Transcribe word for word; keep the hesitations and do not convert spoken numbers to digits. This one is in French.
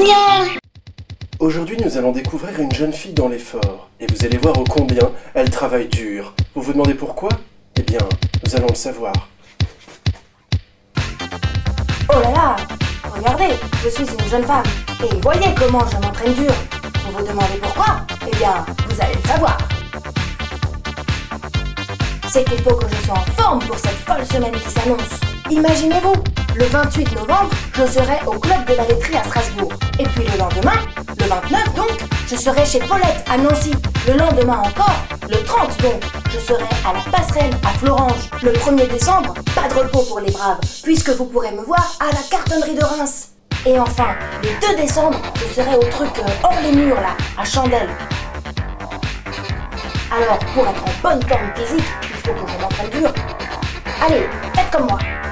bien. Aujourd'hui, nous allons découvrir une jeune fille dans l'effort. Et vous allez voir ô combien elle travaille dur. Vous vous demandez pourquoi? Eh bien, nous allons le savoir. Oh là là, regardez, je suis une jeune femme. Et voyez comment je m'entraîne dur. Vous vous demandez pourquoi? Eh bien, vous allez le savoir. C'est qu'il faut que je sois en forme pour cette folle semaine qui s'annonce. Imaginez-vous, le vingt-huit novembre, je serai au club de la laiterie à Strasbourg. Et puis le lendemain, le vingt-neuf donc, je serai chez Paulette à Nancy. Le lendemain encore, le trente donc, je serai à la Passerelle à Florange. Le premier décembre, pas de repos pour les braves, puisque vous pourrez me voir à la cartonnerie de Reims. Et enfin, le deux décembre, je serai au truc euh, hors les murs là, à Chandelle. Alors, pour être en bonne forme physique, il faut que je m'entraîne dur. Allez, faites comme moi.